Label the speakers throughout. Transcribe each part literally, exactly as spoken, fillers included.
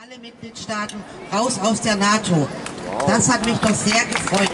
Speaker 1: alle Mitgliedstaaten raus aus der NATO. Das hat mich doch sehr gefreut.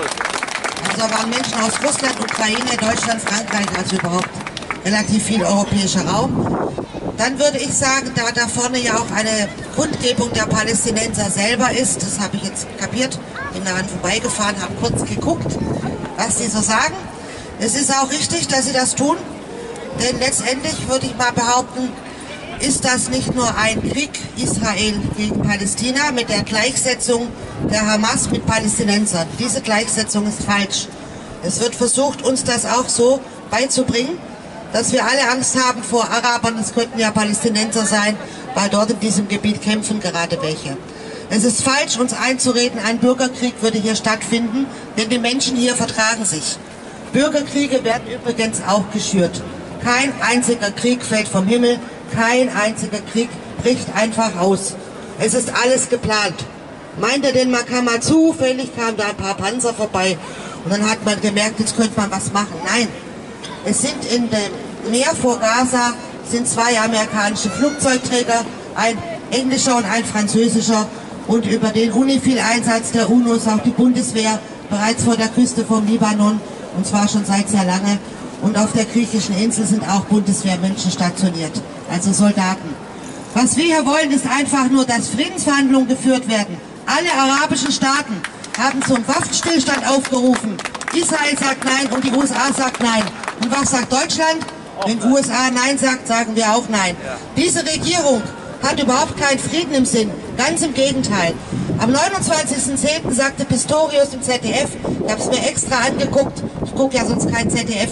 Speaker 1: Also da waren Menschen aus Russland, Ukraine, Deutschland, Frankreich, also überhaupt relativ viel europäischer Raum. Dann würde ich sagen, da da vorne ja auch eine Kundgebung der Palästinenser selber ist, das habe ich jetzt kapiert, bin daran vorbeigefahren, habe kurz geguckt, was sie so sagen. Es ist auch richtig, dass sie das tun, denn letztendlich würde ich mal behaupten, ist das nicht nur ein Krieg Israel gegen Palästina mit der Gleichsetzung der Hamas mit Palästinensern. Diese Gleichsetzung ist falsch. Es wird versucht, uns das auch so beizubringen, dass wir alle Angst haben vor Arabern, es könnten ja Palästinenser sein, weil dort in diesem Gebiet kämpfen gerade welche. Es ist falsch, uns einzureden, ein Bürgerkrieg würde hier stattfinden, denn die Menschen hier vertragen sich. Bürgerkriege werden übrigens auch geschürt. Kein einziger Krieg fällt vom Himmel, kein einziger Krieg bricht einfach aus. Es ist alles geplant. Meint ihr denn, man kam mal zufällig, kamen da ein paar Panzer vorbei und dann hat man gemerkt, jetzt könnte man was machen. Nein, es sind in dem Meer vor Gaza sind zwei amerikanische Flugzeugträger, ein englischer und ein französischer, und über den UNIFIL-Einsatz der UNO ist auch die Bundeswehr bereits vor der Küste vom Libanon, und zwar schon seit sehr lange. Und auf der griechischen Insel sind auch Bundeswehrmenschen stationiert, also Soldaten. Was wir hier wollen, ist einfach nur, dass Friedensverhandlungen geführt werden. Alle arabischen Staaten haben zum Waffenstillstand aufgerufen. Israel sagt nein und die U S A sagt nein. Und was sagt Deutschland? Wenn die U S A nein sagt, sagen wir auch nein. Diese Regierung hat überhaupt keinen Frieden im Sinn, ganz im Gegenteil. Am neunundzwanzigsten zehnten sagte Pistorius im Z D F, ich habe es mir extra angeguckt, ich gucke ja sonst kein Z D F,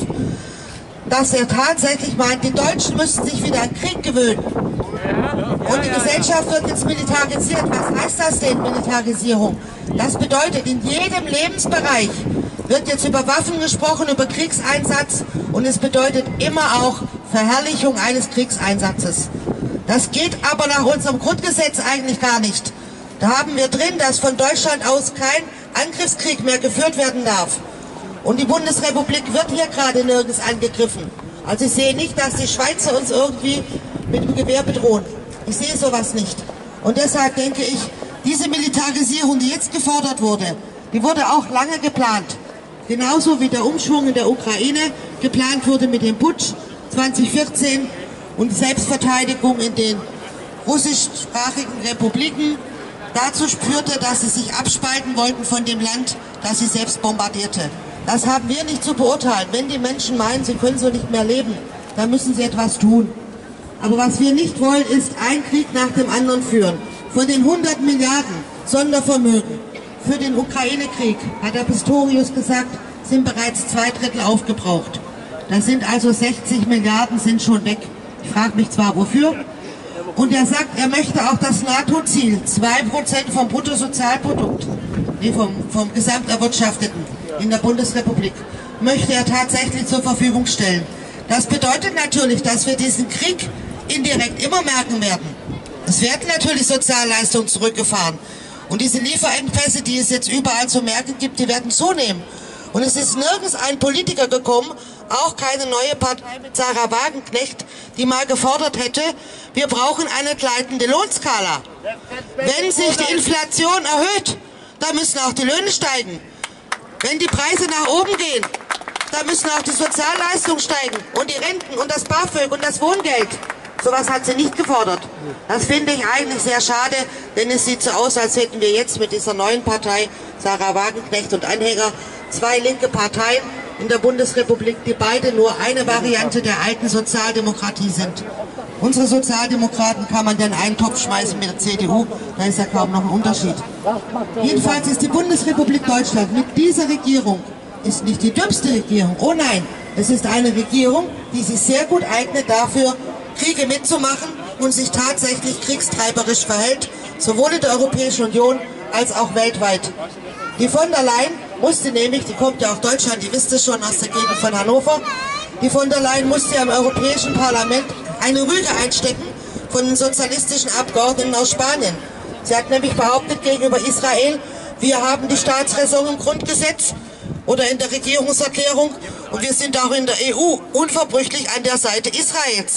Speaker 1: dass er tatsächlich meint, die Deutschen müssten sich wieder an Krieg gewöhnen. Und die Gesellschaft wird jetzt militarisiert. Was heißt das denn, Militarisierung? Das bedeutet, in jedem Lebensbereich wird jetzt über Waffen gesprochen, über Kriegseinsatz, und es bedeutet immer auch Verherrlichung eines Kriegseinsatzes. Das geht aber nach unserem Grundgesetz eigentlich gar nicht. Da haben wir drin, dass von Deutschland aus kein Angriffskrieg mehr geführt werden darf. Und die Bundesrepublik wird hier gerade nirgends angegriffen. Also ich sehe nicht, dass die Schweizer uns irgendwie mit dem Gewehr bedrohen. Ich sehe sowas nicht. Und deshalb denke ich, diese Militarisierung, die jetzt gefordert wurde, die wurde auch lange geplant. Genauso wie der Umschwung in der Ukraine geplant wurde mit dem Putsch zweitausendvierzehn und die Selbstverteidigung in den russischsprachigen Republiken dazu führte, dass sie sich abspalten wollten von dem Land, das sie selbst bombardierte. Das haben wir nicht zu beurteilen. Wenn die Menschen meinen, sie können so nicht mehr leben, dann müssen sie etwas tun. Aber was wir nicht wollen, ist ein Krieg nach dem anderen führen. Von den hundert Milliarden Sondervermögen für den Ukraine-Krieg, hat der Pistorius gesagt, sind bereits zwei Drittel aufgebraucht. Da sind also sechzig Milliarden sind schon weg. Ich frage mich zwar, wofür. Und er sagt, er möchte auch das NATO-Ziel, zwei Prozent vom Bruttosozialprodukt, nee, vom, vom Gesamterwirtschafteten in der Bundesrepublik, möchte er tatsächlich zur Verfügung stellen. Das bedeutet natürlich, dass wir diesen Krieg indirekt immer merken werden. Es werden natürlich Sozialleistungen zurückgefahren. Und diese Lieferengpässe, die es jetzt überall zu merken gibt, die werden zunehmen. Und es ist nirgends ein Politiker gekommen, auch keine neue Partei mit Sarah Wagenknecht, die mal gefordert hätte, wir brauchen eine gleitende Lohnskala. Wenn sich die Inflation erhöht, dann müssen auch die Löhne steigen. Wenn die Preise nach oben gehen, dann müssen auch die Sozialleistungen steigen und die Renten und das BAföG und das Wohngeld. Sowas hat sie nicht gefordert. Das finde ich eigentlich sehr schade, denn es sieht so aus, als hätten wir jetzt mit dieser neuen Partei, Sarah Wagenknecht und Anhänger, zwei linke Parteien in der Bundesrepublik, die beide nur eine Variante der alten Sozialdemokratie sind. Unsere Sozialdemokraten kann man denn einen Topf schmeißen mit der C D U, da ist ja kaum noch ein Unterschied. Jedenfalls ist die Bundesrepublik Deutschland mit dieser Regierung, ist nicht die dümmste Regierung, oh nein, es ist eine Regierung, die sich sehr gut eignet dafür, Kriege mitzumachen und sich tatsächlich kriegstreiberisch verhält, sowohl in der Europäischen Union als auch weltweit. Die von der Leyen musste nämlich, die kommt ja aus Deutschland, die wisst ihr schon aus der Gegend von Hannover, die von der Leyen musste ja im Europäischen Parlament eine Rüge einstecken von den sozialistischen Abgeordneten aus Spanien. Sie hat nämlich behauptet gegenüber Israel, wir haben die Staatsräson im Grundgesetz oder in der Regierungserklärung und wir sind auch in der E U unverbrüchlich an der Seite Israels.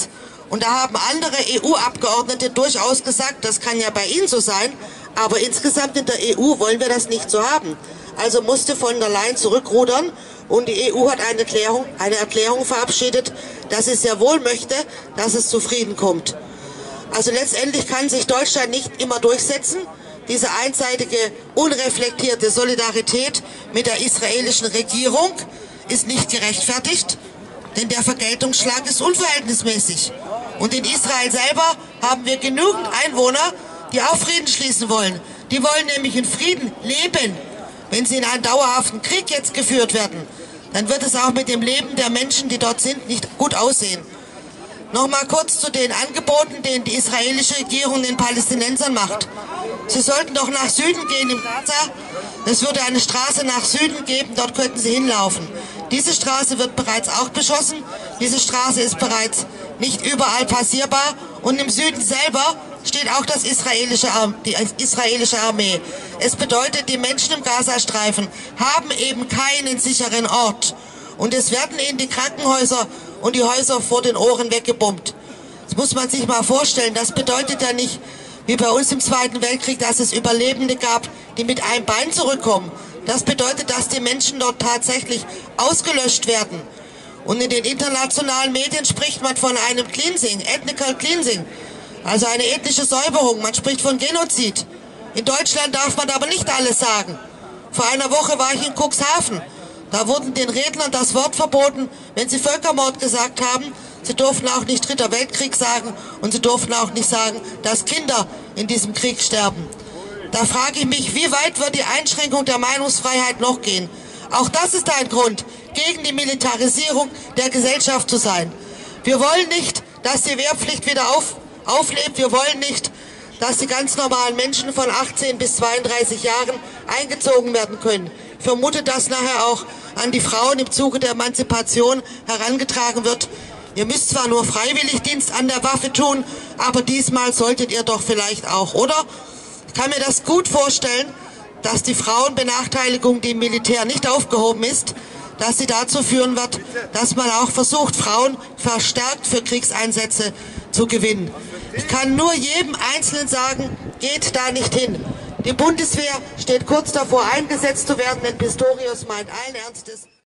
Speaker 1: Und da haben andere E U-Abgeordnete durchaus gesagt, das kann ja bei Ihnen so sein, aber insgesamt in der E U wollen wir das nicht so haben. Also musste von der Leyen zurückrudern und die E U hat eine Erklärung, eine Erklärung verabschiedet, dass sie sehr wohl möchte, dass es zu Frieden kommt. Also letztendlich kann sich Deutschland nicht immer durchsetzen. Diese einseitige, unreflektierte Solidarität mit der israelischen Regierung ist nicht gerechtfertigt, denn der Vergeltungsschlag ist unverhältnismäßig. Und in Israel selber haben wir genügend Einwohner, die auch Frieden schließen wollen. Die wollen nämlich in Frieden leben. Wenn sie in einen dauerhaften Krieg jetzt geführt werden, dann wird es auch mit dem Leben der Menschen, die dort sind, nicht gut aussehen. Nochmal kurz zu den Angeboten, die die israelische Regierung den Palästinensern macht. Sie sollten doch nach Süden gehen im Gaza. Es würde eine Straße nach Süden geben, dort könnten sie hinlaufen. Diese Straße wird bereits auch beschossen. Diese Straße ist bereits nicht überall passierbar. Und im Süden selber steht auch das israelische, die israelische Armee. Es bedeutet, die Menschen im Gazastreifen haben eben keinen sicheren Ort. Und es werden ihnen die Krankenhäuser und die Häuser vor den Ohren weggebombt. Das muss man sich mal vorstellen. Das bedeutet ja nicht, wie bei uns im Zweiten Weltkrieg, dass es Überlebende gab, die mit einem Bein zurückkommen. Das bedeutet, dass die Menschen dort tatsächlich ausgelöscht werden. Und in den internationalen Medien spricht man von einem Cleansing, Ethnical Cleansing, also eine ethnische Säuberung. Man spricht von Genozid. In Deutschland darf man aber nicht alles sagen. Vor einer Woche war ich in Cuxhaven. Da wurden den Rednern das Wort verboten, wenn sie Völkermord gesagt haben. Sie durften auch nicht Dritter Weltkrieg sagen und sie durften auch nicht sagen, dass Kinder in diesem Krieg sterben. Da frage ich mich, wie weit wird die Einschränkung der Meinungsfreiheit noch gehen? Auch das ist ein Grund, gegen die Militarisierung der Gesellschaft zu sein. Wir wollen nicht, dass die Wehrpflicht wieder auf, auflebt. Wir wollen nicht, dass die ganz normalen Menschen von achtzehn bis zweiunddreißig Jahren eingezogen werden können. Ich vermute, dass nachher auch an die Frauen im Zuge der Emanzipation herangetragen wird. Ihr müsst zwar nur freiwillig Dienst an der Waffe tun, aber diesmal solltet ihr doch vielleicht auch, oder? Ich kann mir das gut vorstellen, dass die Frauenbenachteiligung, die im Militär nicht aufgehoben ist, dass sie dazu führen wird, dass man auch versucht, Frauen verstärkt für Kriegseinsätze zu gewinnen. Ich kann nur jedem Einzelnen sagen, geht da nicht hin. Die Bundeswehr steht kurz davor, eingesetzt zu werden, denn Pistorius meint allen Ernstes.